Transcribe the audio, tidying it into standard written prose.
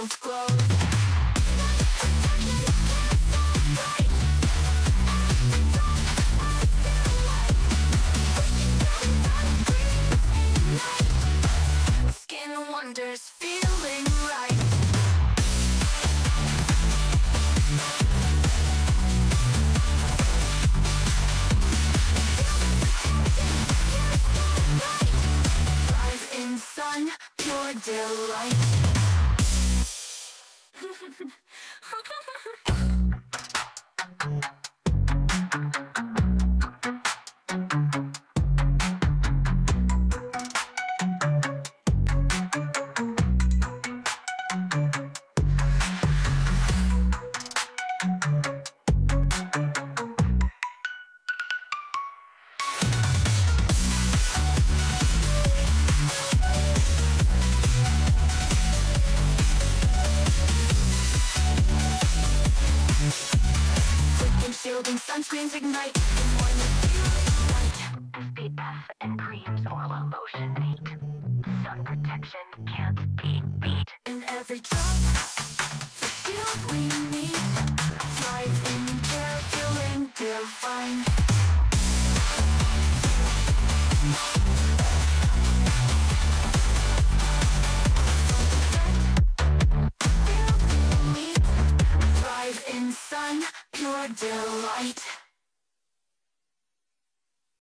wrinkles glow. Skin wonders, feeling right. Thrive in sun, pure delight. Shielding sunscreens ignite the morning light. SPF and creams or a lotion mate. Sun protection can't be beat. In every drop, the shield we